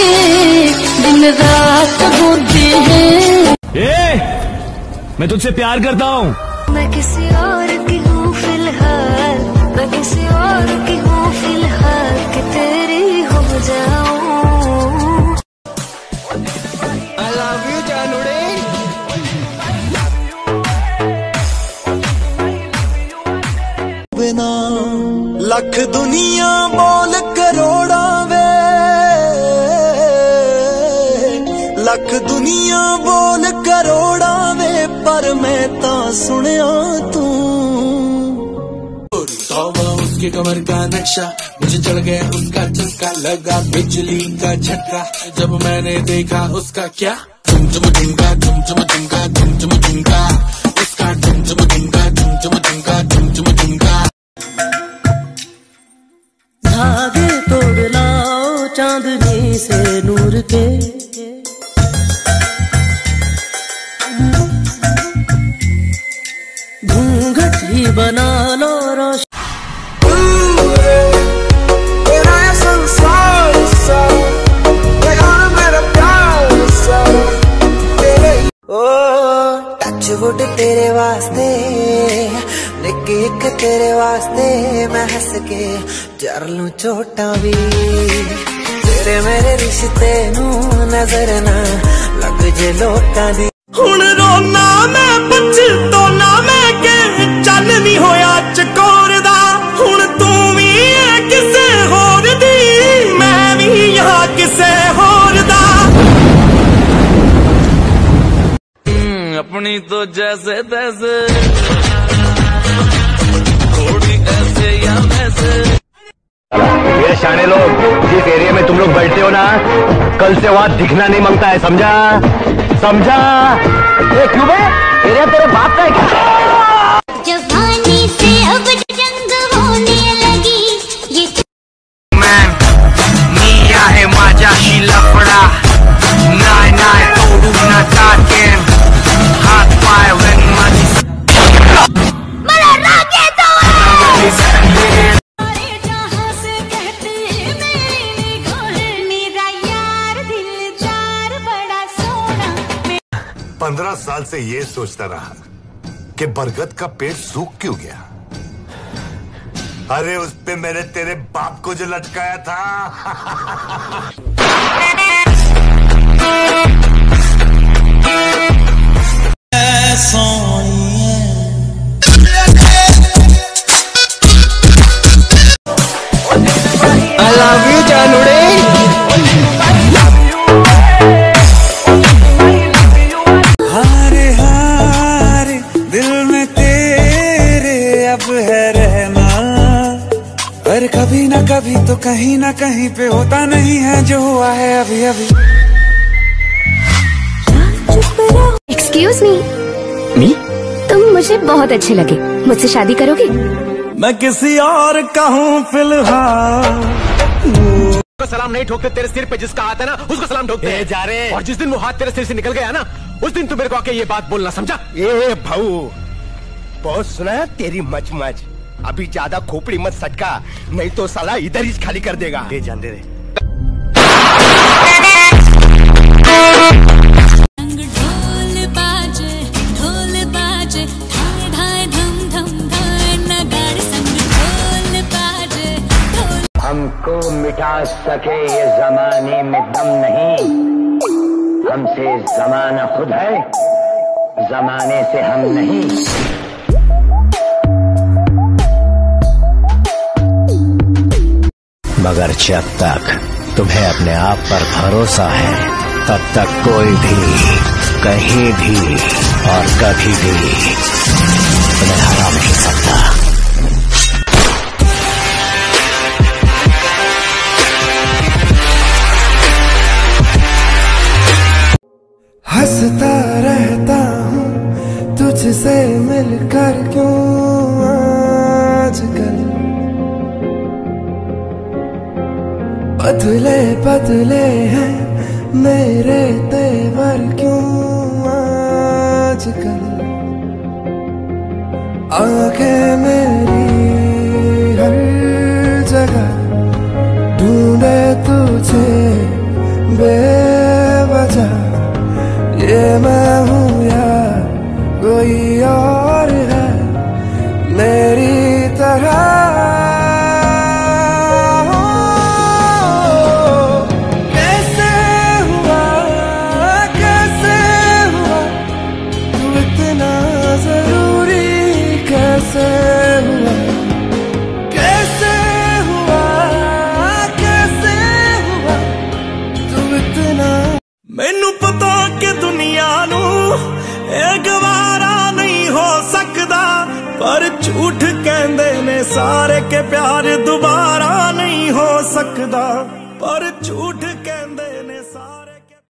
दिन रात होते हैं। मैं तुझसे प्यार करता हूँ। मैं किसी और की हूँ फिलहाल, मैं किसी और की हूँ फिलहाल, कि तेरी हो जाऊं। I love you जानूड़े। बिना लख दुनिया बोल करोड़ा वे, लख दुनिया बोल करोड़ा वे, पर मैं ता सुनिया तू। उसके कमर का नक्शा, मुझे चढ़ गया उसका चस्का, लगा बिजली का झटका जब मैंने देखा उसका क्या झुम झुम झुमका, झुम झुम झुमका, झुम झुम झुमका, उसका झुम झुम झुमका, झुम झुम झुमका, झुम झुम झुमका। धागे तोड़ लाओ चांदनी से नूर के, घूंघट ही बना लो रोशन। टचवुड तेरे वास्ते, निक्की एक तेरे वास्ते, मैं हंस के जर लूं चोटा भी, तेरे मेरे रिश्ते नू नजर ना लग जे लोटां दी। हुण रोना मैं पछतोना मैं के चल नहीं होया चकोर दा, हुण तू भी है किसे होर दी, मैं भी यहाँ किसे होर दा। अपनी तो जैसे तैसे, थोड़ी ऐसे या वैसे। ये शाने लोग, जिस एरिया में तुम लोग बैठते हो ना, कल से वहाँ दिखना नहीं मांगता है, समझा? समझा? ये क्यों बे? एरिया तेरे बाप का है क्या? जवानी से अब जंग होने लगी ये मैं मिया है माझ्याशी लफडा, नाय नाय तोडू ना टाकेन हात पाय when माझी मला राग येतो है। सारे जहां से कहते मेरी निगाहें, मेरा यार दिलदार बड़ा सोना। 15 साल से ये सोचता रहा कि बरगद का पेड़ सूख क्यों गया। अरे उस पे मैंने तेरे बाप को जो लटकाया था। I love you जानूड़े। हारे हारे दिल में तेरे अब है रहना, पर कभी ना कभी तो कहीं ना कहीं पे होता नहीं है जो हुआ है अभी अभी। एक्सक्यूज मी, तुम मुझे बहुत अच्छे लगे, मुझसे शादी करोगे? मैं किसी और का हूँ फिलहाल। उसको सलाम नहीं ठोकते, तेरे सिर पे जिसका हाथ है ना उसको सलाम ठोकते हैं। जा रहे। और जिस दिन वो हाथ तेरे सिर से निकल गया ना, उस दिन तू मेरे को आके ये बात बोलना, समझा? ए भाऊ, बहुत सुना है तेरी मच मच, अभी ज्यादा खोपड़ी मत सटका, नहीं तो साला इधर ही खाली कर देगा। ले जान दे रे। हमको मिटा सके ये जमाने में दम नहीं, हमसे जमाना खुद है, जमाने से हम नहीं। मगर जब तक तुम्हें अपने आप पर भरोसा है, तब तक कोई भी कहीं भी और कभी भी तुम्हें हरा नहीं सकता। हंसता रहता हूँ तुझसे मिलकर, क्यों आजकल बदले बदले हैं मेरे तेवर, क्यों आजकल आंखें मेरी हर जगह ढूंढे तुझे ये मैं हूँ या कोई और है मेरी तरह। कैसे हुआ तू इतना जरूरी, कैसे हुआ तू इतना। मैनू पता कि दुनिया नू ये गवारा नहीं हो सकदा, पर झूठ कहंदे ने सारे के प्यार दोबारा नहीं हो सकदा, पर झूठ कहंदे ने सारे।